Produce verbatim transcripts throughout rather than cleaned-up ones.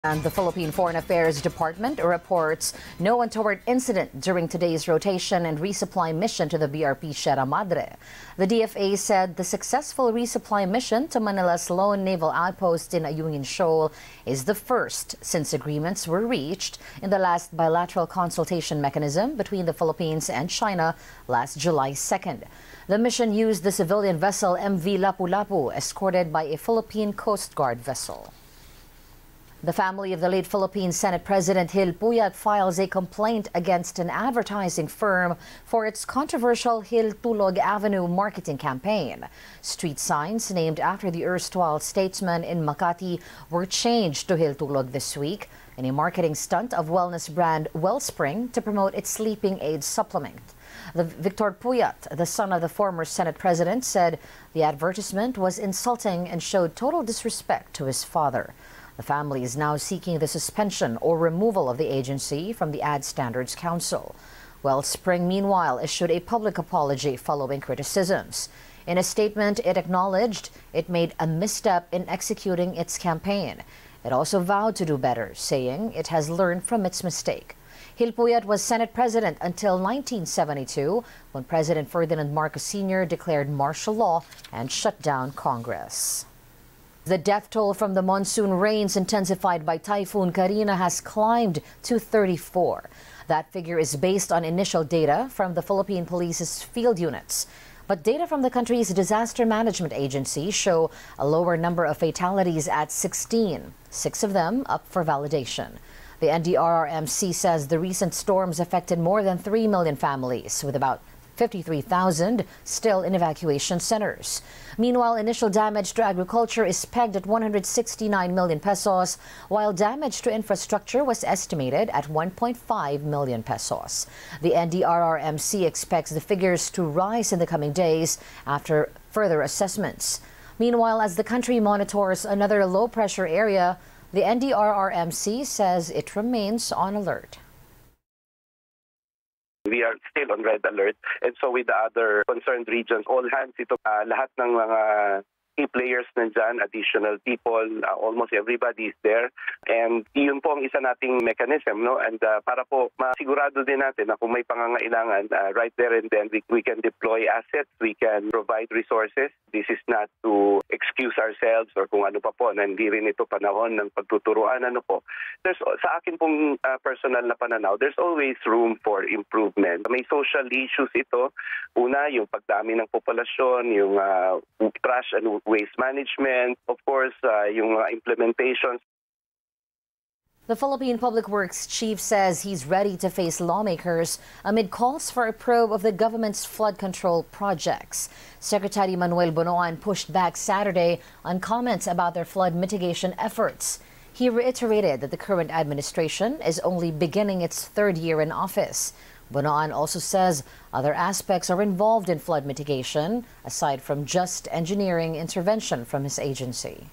And the Philippine Foreign Affairs Department reports no untoward incident during today's rotation and resupply mission to the B R P Sierra Madre. The D F A said the successful resupply mission to Manila's lone naval outpost in Ayungin Shoal is the first since agreements were reached in the last bilateral consultation mechanism between the Philippines and China last July second. The mission used the civilian vessel M V Lapu-Lapu, escorted by a Philippine Coast Guard vessel. The family of the late Philippine Senate President Gil Puyat files a complaint against an advertising firm for its controversial Gil Tulog Avenue marketing campaign. Street signs named after the erstwhile statesman in Makati were changed to Gil Tulog this week in a marketing stunt of wellness brand Wellspring to promote its sleeping aid supplement. The Victor Puyat, the son of the former Senate President, said the advertisement was insulting and showed total disrespect to his father. The family is now seeking the suspension or removal of the agency from the Ad Standards Council. Wellspring, meanwhile, issued a public apology following criticisms. In a statement, it acknowledged it made a misstep in executing its campaign. It also vowed to do better, saying it has learned from its mistake. Gil Puyat was Senate President until nineteen seventy-two, when President Ferdinand Marcos Senior declared martial law and shut down Congress. The death toll from the monsoon rains intensified by Typhoon Carina has climbed to thirty-four. That figure is based on initial data from the Philippine Police's field units. But data from the country's disaster management agency show a lower number of fatalities at sixteen, six of them up for validation. The N D R R M C says the recent storms affected more than three million families, with about fifty-three thousand still in evacuation centers. Meanwhile, initial damage to agriculture is pegged at one hundred sixty-nine million pesos, while damage to infrastructure was estimated at one point five million pesos. The N D R R M C expects the figures to rise in the coming days after further assessments. Meanwhile, as the country monitors another low-pressure area, the N D R R M C says it remains on alert. We are still on red alert, and so with the other concerned regions, all hands ito, uh, lahat ng mga key players nandyan, additional people, uh, almost everybody is there. And yun po ang isa nating mechanism, no? And uh, para po masigurado din natin na kung may pangangailangan, uh, right there and then we, we can deploy assets, we can provide resources. This is not to excuse ourselves or kung ano pa po, na hindi rin ito panahon ng pagtuturuan, ano po. There's, sa akin pong uh, personal na pananaw, there's always room for improvement. May social issues ito. Una, yung pagdami ng populasyon, yung uh, trash and waste management, of course, uh, yung uh, implementations. The Philippine Public Works chief says he's ready to face lawmakers amid calls for a probe of the government's flood control projects. Secretary Manuel Bonoan pushed back Saturday on comments about their flood mitigation efforts. He reiterated that the current administration is only beginning its third year in office. Bonoan also says other aspects are involved in flood mitigation, aside from just engineering intervention from his agency.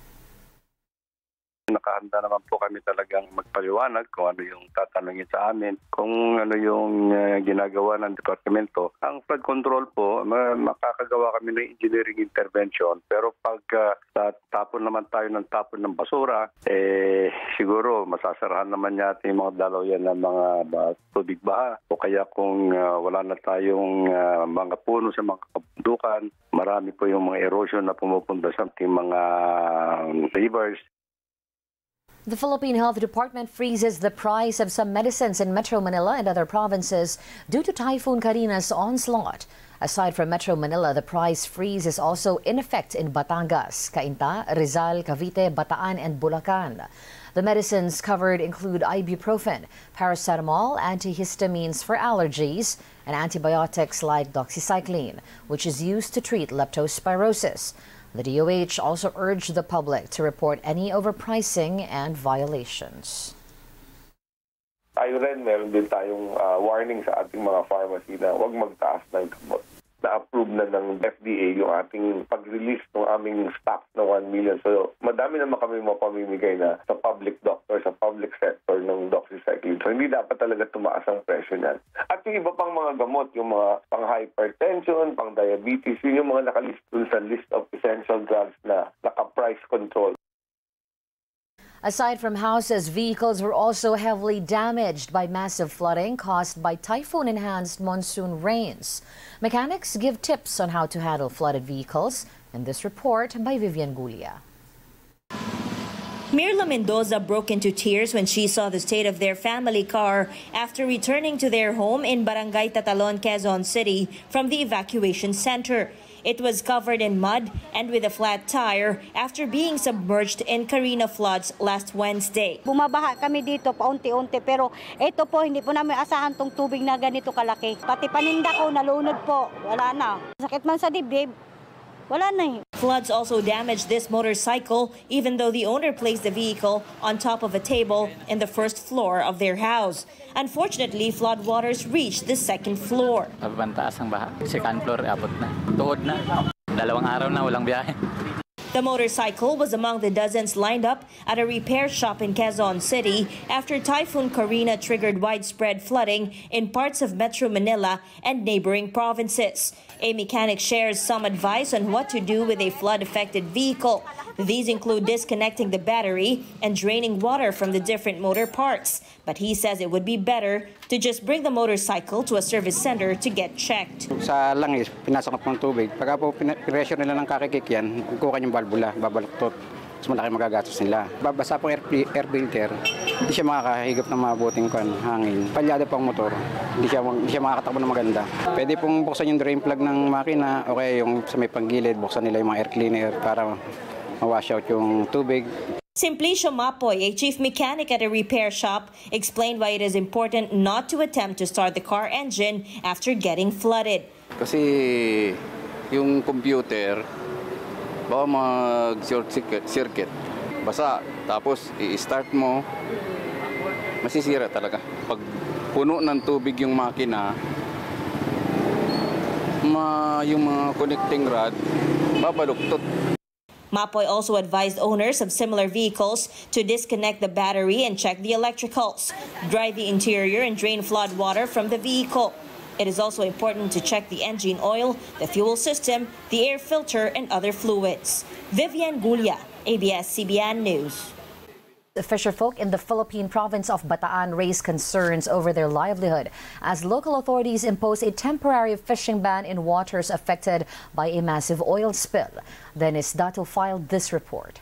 Nakahanda naman po kami talagang magpaliwanag kung ano yung tatanungin sa amin, kung ano yung uh, ginagawa ng departamento. Ang flood control po, makakagawa kami ng engineering intervention, pero pag uh, tapon naman tayo ng tapon ng basura, eh siguro masasarahan naman yata yung mga dalaw yan ng mga uh, tubig baha. O kaya kung uh, wala na tayong uh, mga puno sa mga kabundukan, marami po yung mga erosion na pumupunta sa ating mga uh, rivers. The Philippine Health Department freezes the price of some medicines in Metro Manila and other provinces due to Typhoon Carina's onslaught. Aside from Metro Manila, the price freeze is also in effect in Batangas, Cainta, Rizal, Cavite, Bataan, and Bulacan. The medicines covered include ibuprofen, paracetamol, antihistamines for allergies, and antibiotics like doxycycline, which is used to treat leptospirosis. The D O H also urged the public to report any overpricing and violations. Tayo rin, meron din tayong uh, warning sa ating mga pharmacy na huwag magtaas ng gamot. Na-approve na ng F D A yung ating pag-release ng aming stock na one million. So, madami naman kami mapamimigay na sa public doctor, sa public sector ng doxycycline. So, hindi dapat talaga tumaas ang presyo niyan. At yung iba pang mga gamot, yung mga pang-hypertension, pang-diabetes, yun yung mga nakalist dun sa list of essential drugs na naka-price control. Aside from houses, vehicles were also heavily damaged by massive flooding caused by typhoon-enhanced monsoon rains. Mechanics give tips on how to handle flooded vehicles in this report by Vivian Gulia. Mirla Mendoza broke into tears when she saw the state of their family car after returning to their home in Barangay Tatalon, Quezon City from the evacuation center. It was covered in mud and with a flat tire after being submerged in Carina floods last Wednesday. Bumabaha kami dito paunti-unti pero ito po hindi po namin asahan tong tubig na ganito kalaki. Pati paninda ko nalunod po, wala na. Sakit man sa dibdib, wala na. Floods also damaged this motorcycle even though the owner placed the vehicle on top of a table in the first floor of their house. Unfortunately, flood waters reached the second floor. Mabantaas ang baha. Second floor, abot na. Tuhod na. Dalawang araw na, walang biyahe. The motorcycle was among the dozens lined up at a repair shop in Quezon City after Typhoon Carina triggered widespread flooding in parts of Metro Manila and neighboring provinces. A mechanic shares some advice on what to do with a flood-affected vehicle. These include disconnecting the battery and draining water from the different motor parts. But he says it would be better to just bring the motorcycle to a service center to get checked. Sa langis, pinasok ng tubig. Pagka po pressure nila ng kakikikyan, kukuha yung valvula, babaluktot. Mas malaki magagastos nila. Babasa pong air, air filter, hindi siya makakahigop ng mabuting kan, hangin. Palyado pang motor, hindi siya, hindi siya makakatakbo ng maganda. Pwede pong buksan yung drain plug ng makina o kaya yung sa may panggilid, buksan nila yung mga air cleaner para ma-wash out yung tubig. Simplicio Mapoy, a chief mechanic at a repair shop, explained why it is important not to attempt to start the car engine after getting flooded. Kasi yung computer, baka mag-short circuit, basa, tapos i-start mo, masisira talaga. Pag puno ng tubig yung makina, ma yung mga connecting rod, babaluktot. Mapoy also advised owners of similar vehicles to disconnect the battery and check the electricals, dry the interior and drain flood water from the vehicle. It is also important to check the engine oil, the fuel system, the air filter, and other fluids. Vivian Gulia, A B S C B N News. The fisherfolk in the Philippine province of Bataan raised concerns over their livelihood as local authorities impose a temporary fishing ban in waters affected by a massive oil spill. Dennis Dato filed this report.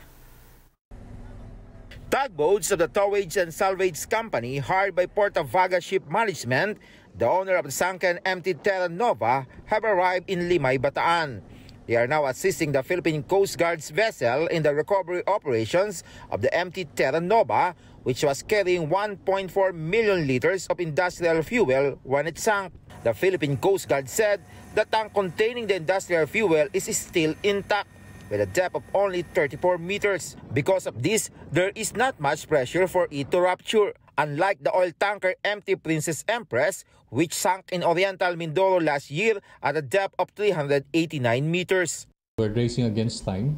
Tugboats of the Towage and Salvage Company, hired by Porta Vaga Ship Management, the owner of the sunken empty Terra Nova, have arrived in Limay, Bataan. They are now assisting the Philippine Coast Guard's vessel in the recovery operations of the empty Terra Nova, which was carrying one point four million liters of industrial fuel when it sank. The Philippine Coast Guard said the tank containing the industrial fuel is still intact, with a depth of only thirty-four meters. Because of this, there is not much pressure for it to rupture, unlike the oil tanker M T Princess Empress, which sank in Oriental Mindoro last year at a depth of three hundred eighty-nine meters. We're racing against time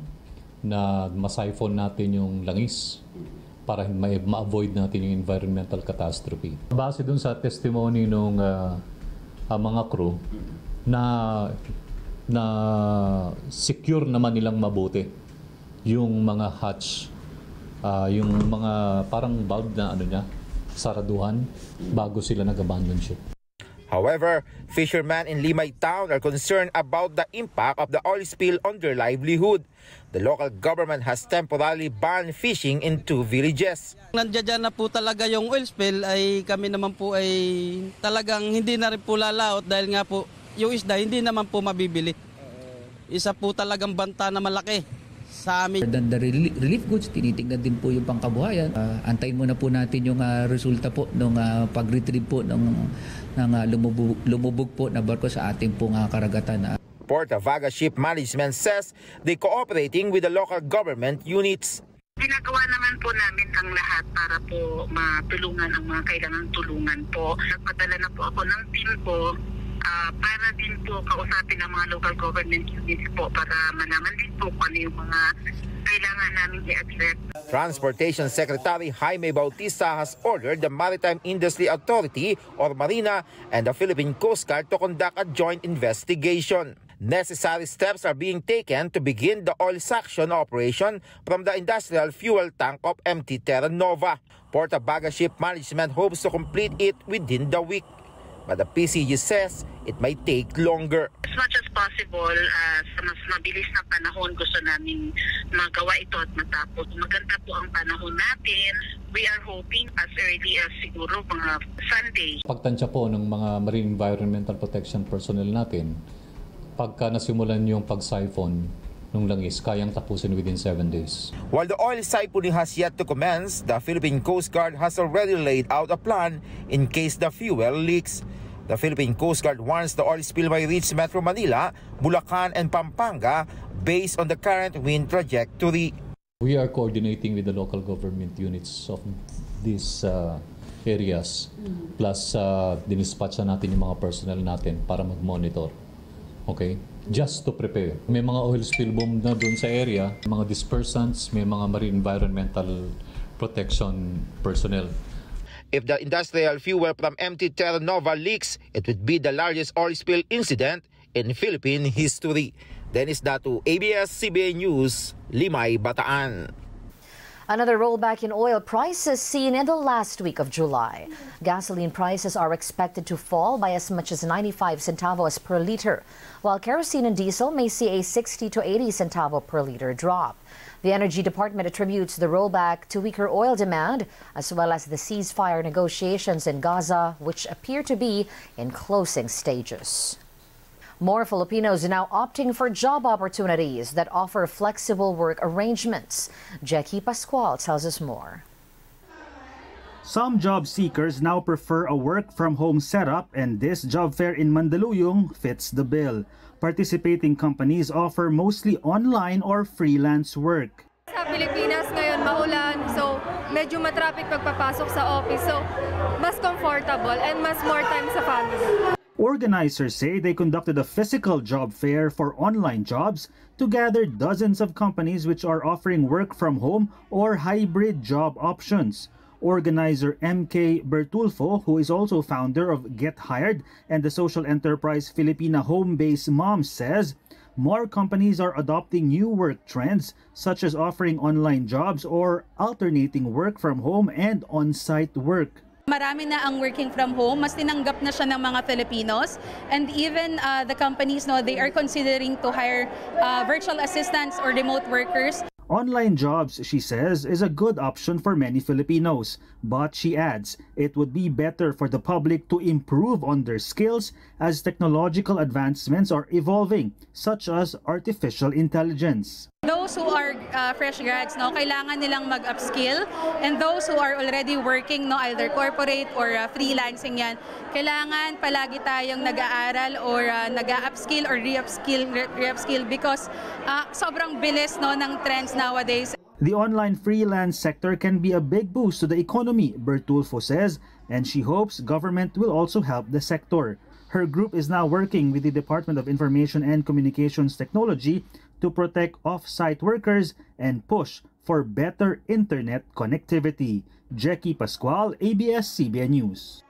na ma-siphon natin yung langis para ma-avoid natin yung environmental catastrophe. Base dun sa testimony ng uh, uh, mga crew na na secure naman nilang mabuti yung mga hatch, uh, yung mga parang valve na ano niya, saraduhan bago sila nag-abandon ship. However, fishermen in Limay Town are concerned about the impact of the oil spill on their livelihood. The local government has temporarily banned fishing in two villages. Nandiyan na po talaga yung oil spill ay kami naman po ay talagang hindi na rin po lalaot dahil nga po yung isda hindi naman po mabibili. Isa po talagang banta na malaki sa amin. The, the relief goods, tinitingnan din po yung pangkabuhayan. Uh, antayin muna po natin yung uh, resulta po ng uh, pag-retrieve po ng, ng uh, lumubog, lumubog po na barko sa ating pong uh, karagatan. Porta Vaga Ship Management says they cooperating with the local government units. Ginagawa naman po namin ang lahat para po matulungan ang mga kailangang tulungan po. Nagpadala na po ako ng team po uh, para din po kausapin ang mga local government units po para malaman din po kung ano yung mga kailangan namin i-address. Transportation Secretary Jaime Bautista has ordered the Maritime Industry Authority or Marina and the Philippine Coast Guard to conduct a joint investigation. necessary steps are being taken to begin the oil suction operation from the industrial fuel tank of M T Terra Nova. Porta Baga Ship Management hopes to complete it within the week. But the P C G says it might take longer. As much as possible, uh, sa mas mabilis na panahon, gusto namin magawa ito at matapos. Maganda po ang panahon natin. We are hoping as early as siguro mga Sunday. Pagtansya po ng mga Marine Environmental Protection personnel natin, pagka nasimulan yung pag-siphon ng langis, kayang tapusin within seven days. While the oil siphoning has yet to commence, the Philippine Coast Guard has already laid out a plan in case the fuel leaks. The Philippine Coast Guard warns the oil spill may reach Metro Manila, Bulacan, and Pampanga based on the current wind trajectory. We are coordinating with the local government units of these uh, areas, plus uh, dinispatch na natin yung mga personnel natin para mag-monitor. Okay? Just to prepare. May mga oil spill bomb na doon sa area, mga dispersants, may mga marine environmental protection personnel. If the industrial fuel from M T Terra Nova leaks, it would be the largest oil spill incident in Philippine history. Dennis Datu, A B S C B A News, Limay, Bataan. Another rollback in oil prices seen in the last week of July. Gasoline prices are expected to fall by as much as ninety-five centavos per liter, while kerosene and diesel may see a sixty to eighty centavo per liter drop. The Energy Department attributes the rollback to weaker oil demand, as well as the ceasefire negotiations in Gaza, which appear to be in closing stages. More Filipinos are now opting for job opportunities that offer flexible work arrangements. Jackie Pascual tells us more. Some job seekers now prefer a work-from-home setup, and this job fair in Mandaluyong fits the bill. Participating companies offer mostly online or freelance work. Sa Pilipinas ngayon maulan, so medyo matraffic pagpapasok sa office, so mas comfortable and mas more time sa family. Organizers say they conducted a physical job fair for online jobs to gather dozens of companies which are offering work from home or hybrid job options. Organizer M K Bertulfo, who is also founder of Get Hired and the social enterprise Filipina Home Base Moms, says more companies are adopting new work trends such as offering online jobs or alternating work from home and on-site work. Marami na ang working from home, mas tinanggap na siya ng mga Filipinos, and even uh, the companies, no, they are considering to hire uh, virtual assistants or remote workers. Online jobs, she says, is a good option for many Filipinos, but she adds it would be better for the public to improve on their skills as technological advancements are evolving, such as artificial intelligence. Those who are uh, fresh grads, no, kailangan nilang mag-upskill, and those who are already working, no, either corporate or uh, freelancing yan, kailangan palagi tayong nag-aaral or uh, nag-upskill or re-upskill, re-upskill because uh, sobrang bilis, no, ng trends nowadays. The online freelance sector can be a big boost to the economy, Bertulfo says, and she hopes government will also help the sector. Her group is now working with the Department of Information and Communications Technology to protect off-site workers and push for better internet connectivity. Jackie Pascual, A B S C B N News.